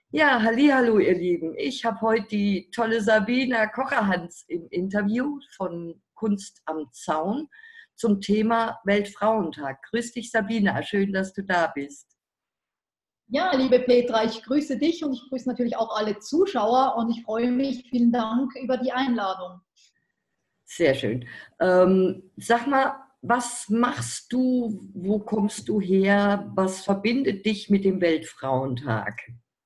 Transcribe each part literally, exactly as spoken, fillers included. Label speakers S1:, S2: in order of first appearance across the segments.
S1: Ja, hallihallo, ihr Lieben. Ich habe heute die tolle Sabina Kocherhans im Interview von Kunst am Zaun zum Thema Weltfrauentag. Grüß dich, Sabina. Schön, dass du da bist.
S2: Ja, liebe Petra, ich grüße dich und ich grüße natürlich auch alle Zuschauer und ich freue mich. Vielen Dank über die Einladung.
S1: Sehr schön. Ähm, sag mal, was machst du? Wo kommst du her? Was verbindet dich mit dem Weltfrauentag?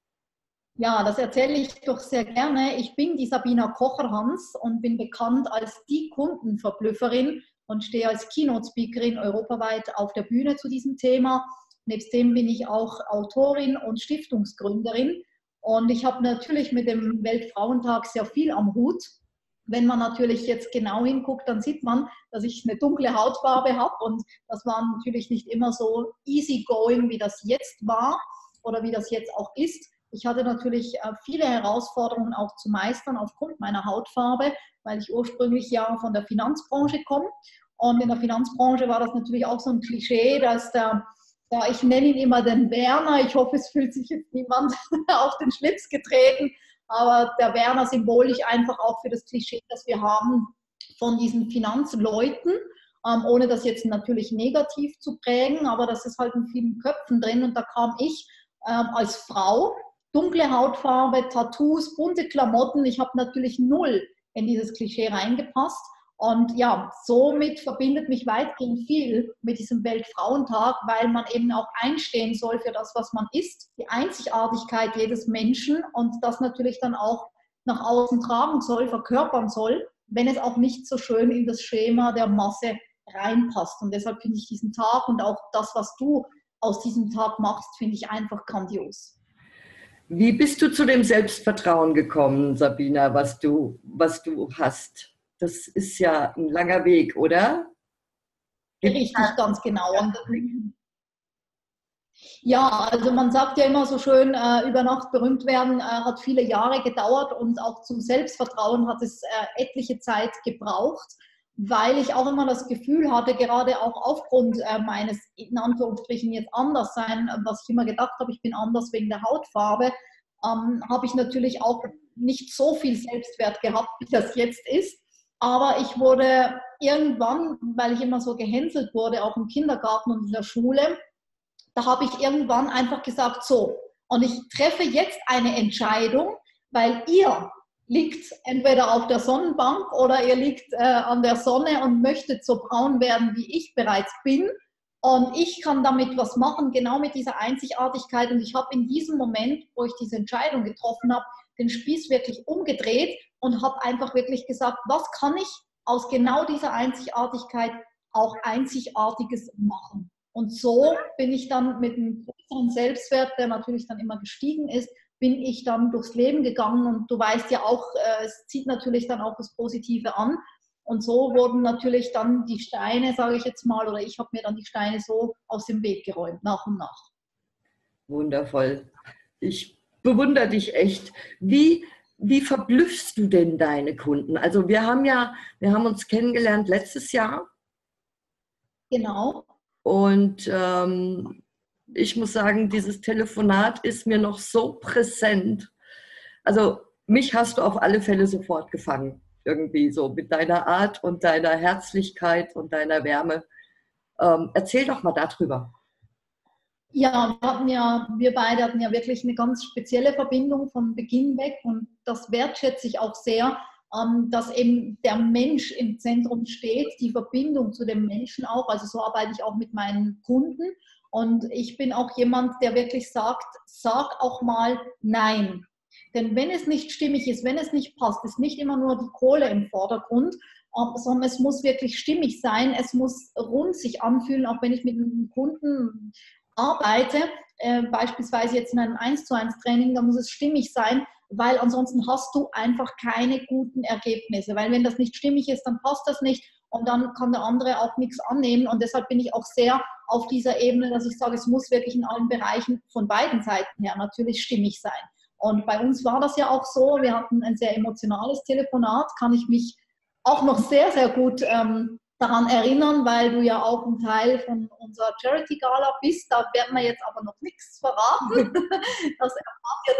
S2: Ja, das erzähle ich doch sehr gerne. Ich bin die Sabina Kocherhans und bin bekannt als die Kundenverblüfferin und stehe als Keynote-Speakerin europaweit auf der Bühne zu diesem Thema. Nebst dem bin ich auch Autorin und Stiftungsgründerin. Und ich habe natürlich mit dem Weltfrauentag sehr viel am Hut. Wenn man natürlich jetzt genau hinguckt, dann sieht man, dass ich eine dunkle Hautfarbe habe und das war natürlich nicht immer so easy going, wie das jetzt war oder wie das jetzt auch ist. Ich hatte natürlich viele Herausforderungen auch zu meistern aufgrund meiner Hautfarbe, weil ich ursprünglich ja von der Finanzbranche komme. Und in der Finanzbranche war das natürlich auch so ein Klischee, dass der, ja, ich nenne ihn immer den Werner, ich hoffe, es fühlt sich jetzt niemand auf den Schlips getreten, aber der Werner symbolisch einfach auch für das Klischee, das wir haben von diesen Finanzleuten, ähm, ohne das jetzt natürlich negativ zu prägen, aber das ist halt in vielen Köpfen drin und da kam ich ähm, als Frau, dunkle Hautfarbe, Tattoos, bunte Klamotten. Ich habe natürlich null in dieses Klischee reingepasst. Und ja, somit verbindet mich weitgehend viel mit diesem Weltfrauentag, weil man eben auch einstehen soll für das, was man ist, die Einzigartigkeit jedes Menschen und das natürlich dann auch nach außen tragen soll, verkörpern soll, wenn es auch nicht so schön in das Schema der Masse reinpasst. Und deshalb finde ich diesen Tag und auch das, was du aus diesem Tag machst, finde ich einfach grandios.
S1: Wie bist du zu dem Selbstvertrauen gekommen, Sabina, was du, was du hast? Das ist ja ein langer Weg, oder? Gibt's
S2: Richtig, ganz genau. Und ja, also man sagt ja immer so schön, äh, über Nacht berühmt werden, äh, hat viele Jahre gedauert und auch zum Selbstvertrauen hat es äh, etliche Zeit gebraucht, weil ich auch immer das Gefühl hatte, gerade auch aufgrund äh, meines, in Anführungsstrichen jetzt anders sein, was ich immer gedacht habe, ich bin anders wegen der Hautfarbe, ähm, habe ich natürlich auch nicht so viel Selbstwert gehabt, wie das jetzt ist. Aber ich wurde irgendwann, weil ich immer so gehänselt wurde, auch im Kindergarten und in der Schule, da habe ich irgendwann einfach gesagt, so, und ich treffe jetzt eine Entscheidung, weil ihr liegt entweder auf der Sonnenbank oder ihr liegt äh, an der Sonne und möchtet so braun werden, wie ich bereits bin. Und ich kann damit was machen, genau mit dieser Einzigartigkeit. Und ich habe in diesem Moment, wo ich diese Entscheidung getroffen habe, den Spieß wirklich umgedreht und habe einfach wirklich gesagt, was kann ich aus genau dieser Einzigartigkeit auch Einzigartiges machen. Und so bin ich dann mit einem größeren Selbstwert, der natürlich dann immer gestiegen ist, bin ich dann durchs Leben gegangen. Und du weißt ja auch, äh, es zieht natürlich dann auch das Positive an. Und so wurden natürlich dann die Steine, sage ich jetzt mal, oder ich habe mir dann die Steine so aus dem Weg geräumt, nach und nach.
S1: Wundervoll. Ich bewundere dich echt. Wie, wie verblüffst du denn deine Kunden? Also wir haben ja, wir haben uns kennengelernt letztes Jahr
S2: Genau.
S1: und ähm, ich muss sagen, dieses Telefonat ist mir noch so präsent. Also mich hast du auf alle Fälle sofort gefangen. Irgendwie so mit deiner Art und deiner Herzlichkeit und deiner Wärme. Ähm, erzähl doch mal darüber.
S2: Ja, wir hatten ja, wir beide hatten ja wirklich eine ganz spezielle Verbindung von Beginn weg und das wertschätze ich auch sehr, ähm, dass eben der Mensch im Zentrum steht, die Verbindung zu dem Menschen auch. Also so arbeite ich auch mit meinen Kunden und ich bin auch jemand, der wirklich sagt, sag auch mal Nein. Denn wenn es nicht stimmig ist, wenn es nicht passt, ist nicht immer nur die Kohle im Vordergrund, sondern es muss wirklich stimmig sein, es muss rund sich anfühlen, auch wenn ich mit einem Kunden arbeite, äh, beispielsweise jetzt in einem eins zu eins Training, da muss es stimmig sein, weil ansonsten hast du einfach keine guten Ergebnisse. Weil wenn das nicht stimmig ist, dann passt das nicht und dann kann der andere auch nichts annehmen. Und deshalb bin ich auch sehr auf dieser Ebene, dass ich sage, es muss wirklich in allen Bereichen von beiden Seiten her natürlich stimmig sein. Und bei uns war das ja auch so, wir hatten ein sehr emotionales Telefonat, kann ich mich auch noch sehr, sehr gut ähm, daran erinnern, weil du ja auch ein Teil von unserer Charity Gala bist. Da werden wir jetzt aber noch nichts verraten. Das erfahrt ihr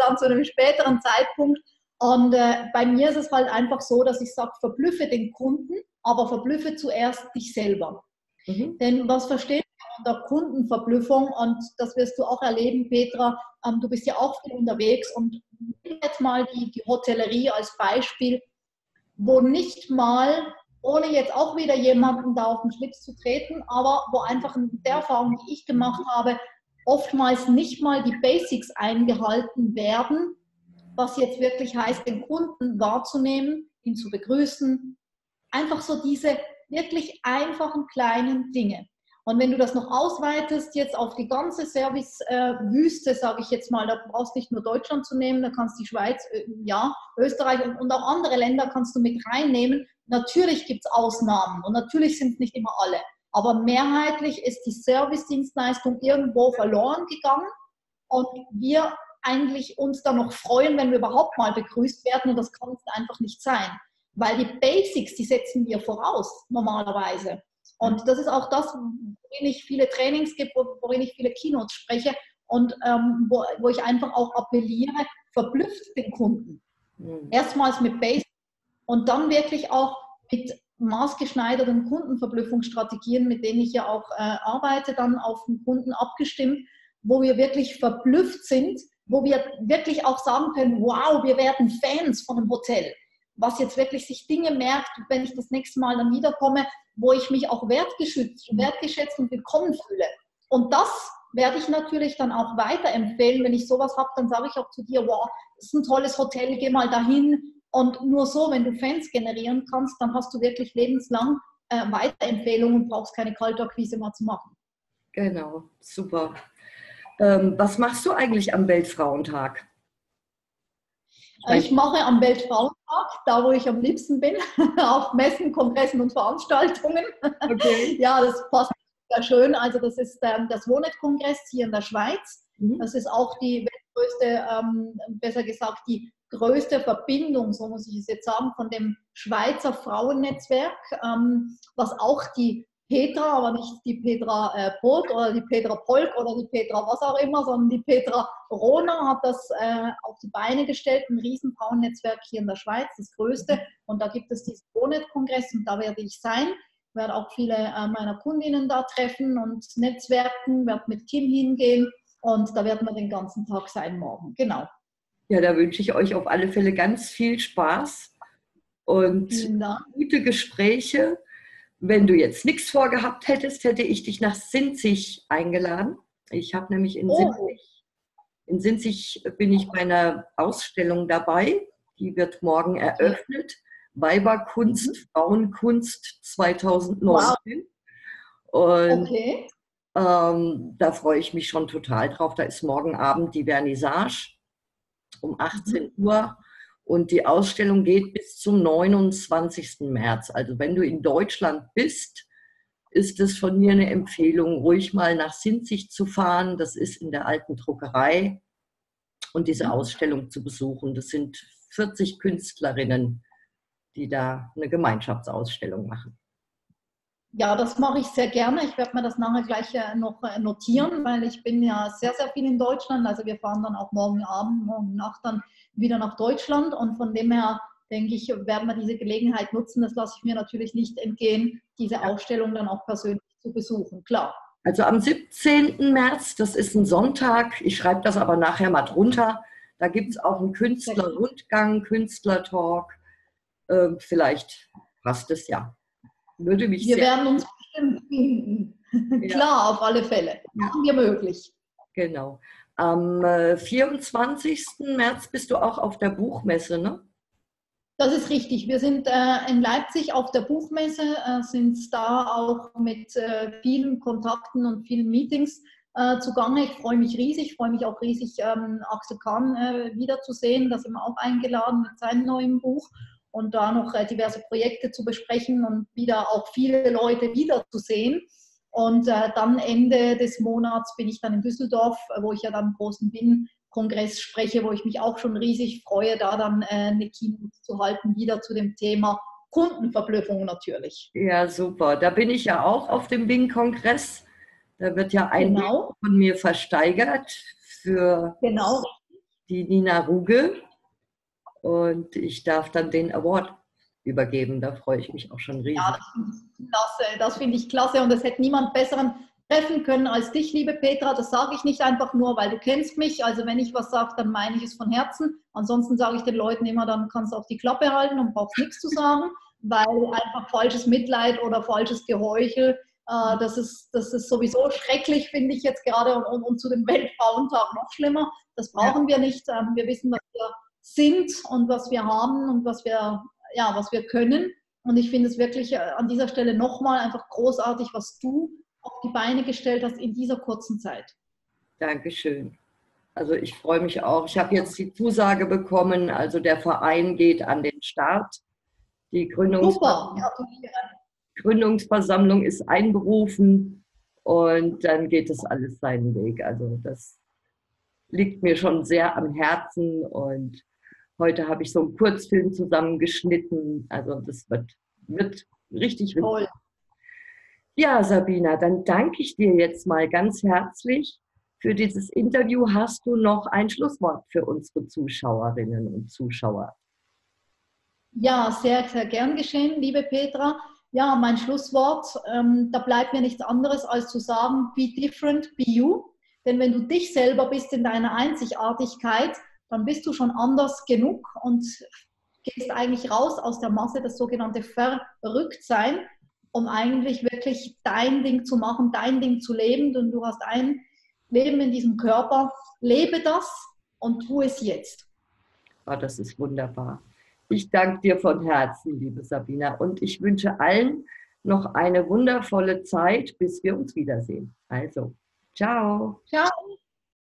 S2: dann zu einem späteren Zeitpunkt. Und äh, bei mir ist es halt einfach so, dass ich sage, verblüffe den Kunden, aber verblüffe zuerst dich selber. Mhm. Denn was versteht man unter Kundenverblüffung? Und das wirst du auch erleben, Petra. Ähm, du bist ja auch viel unterwegs und nimm jetzt mal die, die Hotellerie als Beispiel, wo nicht mal, ohne jetzt auch wieder jemanden da auf den Schlips zu treten, aber wo einfach in der Erfahrung, die ich gemacht habe, oftmals nicht mal die Basics eingehalten werden, was jetzt wirklich heißt, den Kunden wahrzunehmen, ihn zu begrüßen. Einfach so diese wirklich einfachen kleinen Dinge. Und wenn du das noch ausweitest jetzt auf die ganze Service-Wüste, sage ich jetzt mal, da brauchst du nicht nur Deutschland zu nehmen, da kannst du die Schweiz, ja, Österreich und, und auch andere Länder kannst du mit reinnehmen. Natürlich gibt es Ausnahmen und natürlich sind es nicht immer alle. Aber mehrheitlich ist die Service-Dienstleistung irgendwo verloren gegangen und wir eigentlich uns da noch freuen, wenn wir überhaupt mal begrüßt werden und das kann es einfach nicht sein. Weil die Basics, die setzen wir voraus normalerweise. Und das ist auch das, worin ich viele Trainings gebe, worin ich viele Keynotes spreche und ähm, wo, wo ich einfach auch appelliere, verblüfft den Kunden. Mhm. Erstmals mit Basics und dann wirklich auch mit maßgeschneiderten Kundenverblüffungsstrategien, mit denen ich ja auch äh, arbeite, dann auf den Kunden abgestimmt, wo wir wirklich verblüfft sind, wo wir wirklich auch sagen können, wow, wir werden Fans von einem Hotel, was jetzt wirklich sich Dinge merkt, wenn ich das nächste Mal dann wiederkomme, wo ich mich auch wertgeschätzt, wertgeschätzt und willkommen fühle. Und das werde ich natürlich dann auch weiterempfehlen. Wenn ich sowas habe, dann sage ich auch zu dir, wow, das ist ein tolles Hotel, geh mal dahin. Und nur so, wenn du Fans generieren kannst, dann hast du wirklich lebenslang äh, Weiterempfehlungen und brauchst keine Kaltakquise mehr zu machen.
S1: Genau, super. Ähm, was machst du eigentlich am Weltfrauentag?
S2: Ich mache am Weltfrauentag, da wo ich am liebsten bin, auf Messen, Kongressen und Veranstaltungen. Okay. Ja, das passt sehr schön. Also das ist ähm, das Wohnet-Kongress hier in der Schweiz. Mhm. Das ist auch die weltgrößte, ähm, besser gesagt, die größte Verbindung, so muss ich es jetzt sagen, von dem Schweizer Frauennetzwerk, ähm, was auch die Petra, aber nicht die Petra äh, Pot oder die Petra Polk oder die Petra was auch immer, sondern die Petra Rohner hat das äh, auf die Beine gestellt, ein riesen Frauennetzwerk hier in der Schweiz, das größte. Und da gibt es diesen Wohnet-Kongress und da werde ich sein. Ich werde auch viele äh, meiner Kundinnen da treffen und netzwerken, werde mit Kim hingehen und da werden wir den ganzen Tag sein morgen. Genau.
S1: Ja, da wünsche ich euch auf alle Fälle ganz viel Spaß und gute Gespräche. Wenn du jetzt nichts vorgehabt hättest, hätte ich dich nach Sinzig eingeladen. Ich habe nämlich in, oh. Sinzig, in Sinzig bin ich bei einer Ausstellung dabei. Die wird morgen eröffnet. Weiberkunst, mhm. Frauenkunst zweitausendneunzehn. Wow. Und okay. ähm, da freue ich mich schon total drauf. Da ist morgen Abend die Vernissage um achtzehn Uhr. Und die Ausstellung geht bis zum neunundzwanzigsten März. Also wenn du in Deutschland bist, ist es von mir eine Empfehlung, ruhig mal nach Sinzig zu fahren. Das ist in der alten Druckerei und diese Ausstellung zu besuchen. Das sind vierzig Künstlerinnen, die da eine Gemeinschaftsausstellung machen.
S2: Ja, das mache ich sehr gerne. Ich werde mir das nachher gleich noch notieren, weil ich bin ja sehr, sehr viel in Deutschland. Also wir fahren dann auch morgen Abend, morgen Nacht dann wieder nach Deutschland und von dem her denke ich, werden wir diese Gelegenheit nutzen. Das lasse ich mir natürlich nicht entgehen, diese Ausstellung dann auch persönlich zu besuchen, klar.
S1: Also am siebzehnten März, das ist ein Sonntag, ich schreibe das aber nachher mal drunter, da gibt es auch einen Künstlerrundgang, Künstlertalk, äh, vielleicht passt es ja. Würde mich
S2: wir
S1: sehr
S2: werden uns bestimmt finden. Ja. Klar, auf alle Fälle. Machen wir möglich.
S1: Genau. Am äh, vierundzwanzigsten März bist du auch auf der Buchmesse, ne?
S2: Das ist richtig. Wir sind äh, in Leipzig auf der Buchmesse, äh, sind da auch mit äh, vielen Kontakten und vielen Meetings äh, zugange. Ich freue mich riesig, freue mich auch riesig, ähm, Axel Kahn äh, wiederzusehen. Da sind wir auch eingeladen mit seinem neuen Buch. Und da noch äh, diverse Projekte zu besprechen und wieder auch viele Leute wiederzusehen. Und äh, dann Ende des Monats bin ich dann in Düsseldorf, äh, wo ich ja dann im großen B I N-Kongress spreche, wo ich mich auch schon riesig freue, da dann äh, eine Keynote zu halten, wieder zu dem Thema Kundenverblüffung natürlich.
S1: Ja, super. Da bin ich ja auch auf dem B I N-Kongress. Da wird ja ein
S2: genau.
S1: Buch von mir versteigert für...
S2: Genau.
S1: die Nina Ruge. Und ich darf dann den Award übergeben. Da freue ich mich auch schon riesig.
S2: Ja, das finde ich klasse. Das finde ich klasse. Und es hätte niemand besseren treffen können als dich, liebe Petra. Das sage ich nicht einfach nur, weil du kennst mich. Also wenn ich was sage, dann meine ich es von Herzen. Ansonsten sage ich den Leuten immer, dann kannst du auch die Klappe halten und brauchst nichts zu sagen, weil einfach falsches Mitleid oder falsches Geheuchel, äh, das, ist, das ist sowieso schrecklich, finde ich jetzt gerade. Und, und, und zu dem Weltfrauentag noch schlimmer. Das brauchen wir nicht. Ähm, wir wissen, was wir sind und was wir haben und was wir, ja, was wir können. Und ich finde es wirklich an dieser Stelle nochmal einfach großartig, was du auf die Beine gestellt hast in dieser kurzen Zeit.
S1: Dankeschön. Also ich freue mich auch. Ich habe jetzt die Zusage bekommen, also der Verein geht an den Start. Die Gründungsversammlung, Gründungsversammlung ist einberufen und dann geht es alles seinen Weg. Also das liegt mir schon sehr am Herzen und heute habe ich so einen Kurzfilm zusammengeschnitten. Also das wird, wird richtig, richtig
S2: toll.
S1: Ja, Sabina, dann danke ich dir jetzt mal ganz herzlich für dieses Interview. Hast du noch ein Schlusswort für unsere Zuschauerinnen und Zuschauer?
S2: Ja, sehr, sehr gern geschehen, liebe Petra. Ja, mein Schlusswort, ähm, da bleibt mir nichts anderes, als zu sagen, be different, be you. Denn wenn du dich selber bist in deiner Einzigartigkeit, dann bist du schon anders genug und gehst eigentlich raus aus der Masse, das sogenannte Verrücktsein, um eigentlich wirklich dein Ding zu machen, dein Ding zu leben. Und du hast ein Leben in diesem Körper. Lebe das und tu es jetzt.
S1: Oh, das ist wunderbar. Ich danke dir von Herzen, liebe Sabina. Und ich wünsche allen noch eine wundervolle Zeit, bis wir uns wiedersehen. Also, ciao.
S2: Ciao.